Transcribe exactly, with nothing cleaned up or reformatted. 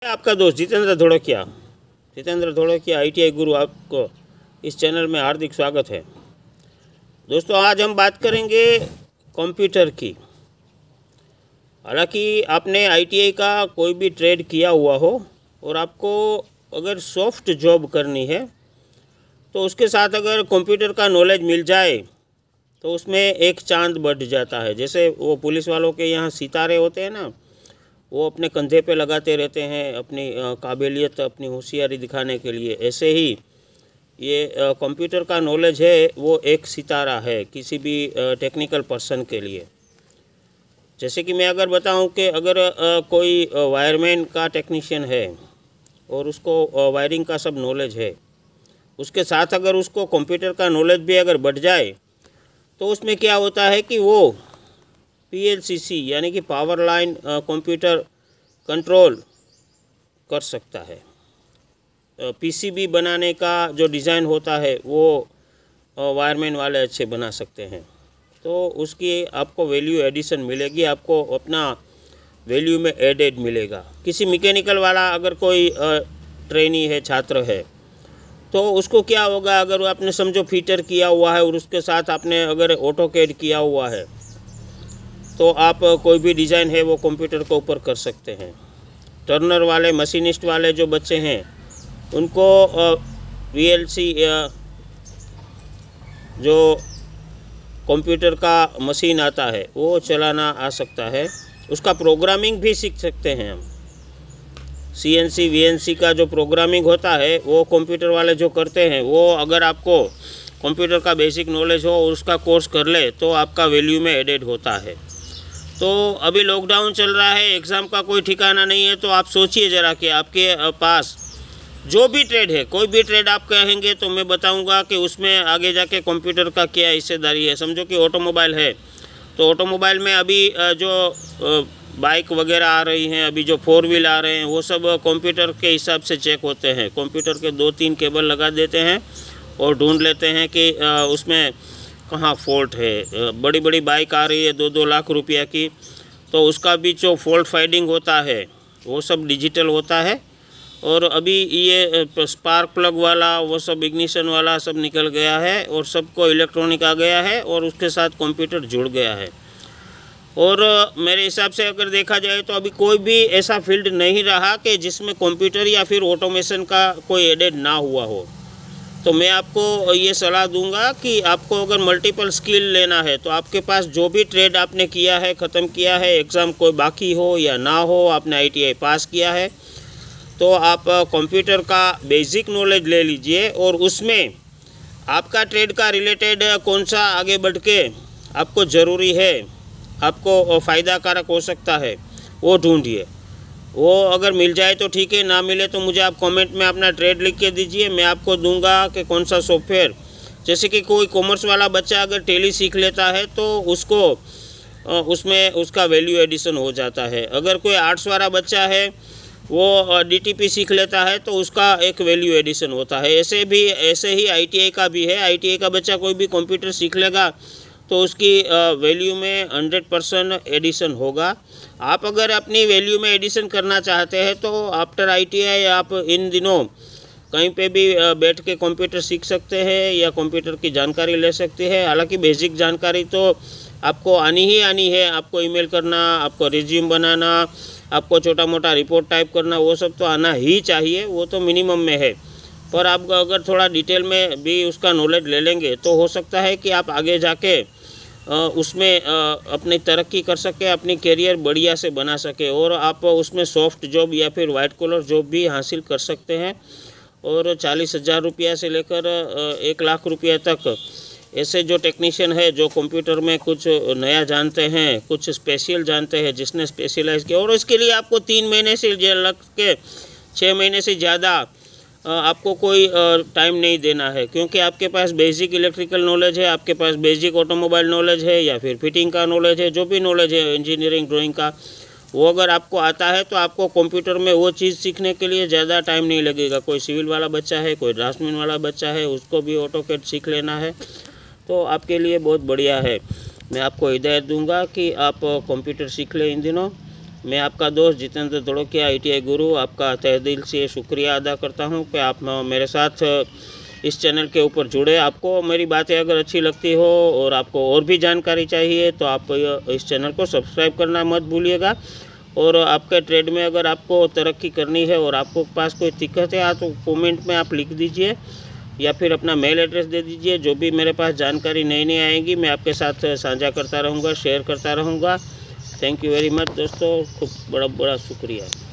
आपका दोस्त जितेंद्र धोड़किया जितेंद्र धोड़किया आईटीआई गुरु, आपको इस चैनल में हार्दिक स्वागत है। दोस्तों, आज हम बात करेंगे कंप्यूटर की। हालांकि आपने आईटीआई का कोई भी ट्रेड किया हुआ हो और आपको अगर सॉफ्ट जॉब करनी है तो उसके साथ अगर कंप्यूटर का नॉलेज मिल जाए तो उसमें एक चांद बढ़ जाता है। जैसे वो पुलिस वालों के यहाँ सितारे होते हैं ना, वो अपने कंधे पे लगाते रहते हैं अपनी काबिलियत, अपनी होशियारी दिखाने के लिए। ऐसे ही ये कंप्यूटर का नॉलेज है, वो एक सितारा है किसी भी टेक्निकल पर्सन के लिए। जैसे कि मैं अगर बताऊं कि अगर कोई वायरमैन का टेक्नीशियन है और उसको वायरिंग का सब नॉलेज है, उसके साथ अगर उसको कंप्यूटर का नॉलेज भी अगर बढ़ जाए तो उसमें क्या होता है कि वो पीएलसीसी यानी कि पावर लाइन कंप्यूटर कंट्रोल कर सकता है। पीसीबी बनाने का जो डिज़ाइन होता है वो वायरमैन वाले अच्छे बना सकते हैं, तो उसकी आपको वैल्यू एडिशन मिलेगी, आपको अपना वैल्यू में एडेड मिलेगा। किसी मैकेनिकल वाला अगर कोई ट्रेनी है, छात्र है, तो उसको क्या होगा, अगर आपने समझो फिटर किया हुआ है और उसके साथ आपने अगर ऑटोकैड किया हुआ है तो आप कोई भी डिज़ाइन है वो कंप्यूटर के ऊपर कर सकते हैं। टर्नर वाले, मशीनिस्ट वाले जो बच्चे हैं उनको वीएलसी जो कंप्यूटर का मशीन आता है वो चलाना आ सकता है, उसका प्रोग्रामिंग भी सीख सकते हैं हम। सीएनसी वीएनसी का जो प्रोग्रामिंग होता है वो कंप्यूटर वाले जो करते हैं, वो अगर आपको कंप्यूटर का बेसिक नॉलेज हो और उसका कोर्स कर ले तो आपका वैल्यू में एडेड होता है। तो अभी लॉकडाउन चल रहा है, एग्ज़ाम का कोई ठिकाना नहीं है, तो आप सोचिए ज़रा कि आपके पास जो भी ट्रेड है, कोई भी ट्रेड आप कहेंगे तो मैं बताऊंगा कि उसमें आगे जाके कंप्यूटर का क्या हिस्सेदारी है। समझो कि ऑटोमोबाइल है, तो ऑटोमोबाइल में अभी जो बाइक वगैरह आ रही हैं, अभी जो फोर व्हील आ रहे हैं, वो सब कंप्यूटर के हिसाब से चेक होते हैं। कंप्यूटर के दो तीन केबल लगा देते हैं और ढूंढ लेते हैं कि उसमें कहाँ फॉल्ट है। बड़ी बड़ी बाइक आ रही है दो दो लाख रुपया की, तो उसका भी जो फॉल्ट फाइंडिंग होता है वो सब डिजिटल होता है। और अभी ये स्पार्क प्लग वाला, वो सब इग्निशन वाला सब निकल गया है और सबको इलेक्ट्रॉनिक आ गया है और उसके साथ कंप्यूटर जुड़ गया है। और मेरे हिसाब से अगर देखा जाए तो अभी कोई भी ऐसा फील्ड नहीं रहा कि जिसमें कंप्यूटर या फिर ऑटोमेशन का कोई एडेड ना हुआ हो। तो मैं आपको ये सलाह दूंगा कि आपको अगर मल्टीपल स्किल लेना है तो आपके पास जो भी ट्रेड आपने किया है, ख़त्म किया है, एग्ज़ाम कोई बाकी हो या ना हो, आपने आईटीआई पास किया है, तो आप कंप्यूटर का बेसिक नॉलेज ले लीजिए और उसमें आपका ट्रेड का रिलेटेड कौन सा आगे बढ़ के आपको ज़रूरी है, आपको फ़ायदा कारक हो सकता है, वो ढूंढिए। वो अगर मिल जाए तो ठीक है, ना मिले तो मुझे आप कमेंट में अपना ट्रेड लिख के दीजिए, मैं आपको दूंगा कि कौन सा सॉफ्टवेयर। जैसे कि कोई कॉमर्स वाला बच्चा अगर टैली सीख लेता है तो उसको उसमें उसका वैल्यू एडिशन हो जाता है। अगर कोई आर्ट्स वाला बच्चा है वो डीटीपी सीख लेता है तो उसका एक वैल्यू एडिशन होता है। ऐसे भी ऐसे ही आईटीआई का भी है। आईटीआई का बच्चा कोई भी कंप्यूटर सीख लेगा तो उसकी वैल्यू में हंड्रेड परसेंट एडिशन होगा। आप अगर अपनी वैल्यू में एडिशन करना चाहते हैं तो आफ्टर आईटीआई आप इन दिनों कहीं पे भी बैठ के कंप्यूटर सीख सकते हैं या कंप्यूटर की जानकारी ले सकते हैं। हालांकि बेसिक जानकारी तो आपको आनी ही आनी है। आपको ईमेल करना, आपको रिज्यूम बनाना, आपको छोटा मोटा रिपोर्ट टाइप करना, वो सब तो आना ही चाहिए, वो तो मिनिमम में है। पर आप अगर थोड़ा डिटेल में भी उसका नॉलेज ले लेंगे तो हो सकता है कि आप आगे जाके उसमें अपनी तरक्की कर सके, अपनी करियर बढ़िया से बना सके और आप उसमें सॉफ्ट जॉब या फिर वाइट कॉलर जॉब भी हासिल कर सकते हैं। और चालीस हज़ार रुपया से लेकर एक लाख रुपया तक ऐसे जो टेक्नीशियन है जो कंप्यूटर में कुछ नया जानते हैं, कुछ स्पेशल जानते हैं, जिसने स्पेशलाइज किया, और इसके लिए आपको तीन महीने से लग के छः महीने से ज़्यादा आपको कोई टाइम नहीं देना है, क्योंकि आपके पास बेसिक इलेक्ट्रिकल नॉलेज है, आपके पास बेसिक ऑटोमोबाइल नॉलेज है या फिर फिटिंग का नॉलेज है, जो भी नॉलेज है इंजीनियरिंग ड्राइंग का, वो अगर आपको आता है तो आपको कंप्यूटर में वो चीज़ सीखने के लिए ज़्यादा टाइम नहीं लगेगा। कोई सिविल वाला बच्चा है, कोई ड्राफ्टमैन वाला बच्चा है, उसको भी ऑटोकैड सीख लेना है तो आपके लिए बहुत बढ़िया है। मैं आपको हिदायत दूंगा कि आप कंप्यूटर सीख लें इन दिनों मैं आपका दोस्त जितेंद्र धड़ोकिया, आई टी आई गुरु, आपका तहे दिल से शुक्रिया अदा करता हूं कि आप मेरे साथ इस चैनल के ऊपर जुड़े। आपको मेरी बातें अगर अच्छी लगती हो और आपको और भी जानकारी चाहिए तो आप इस चैनल को सब्सक्राइब करना मत भूलिएगा। और आपके ट्रेड में अगर आपको तरक्की करनी है और आपको पास कोई दिक्कत है तो कमेंट में आप लिख दीजिए या फिर अपना मेल एड्रेस दे दीजिए। जो भी मेरे पास जानकारी नई नई आएगी मैं आपके साथ साझा करता रहूँगा, शेयर करता रहूँगा। थैंक यू वेरी मच दोस्तों, खूब बड़ा बड़ा शुक्रिया।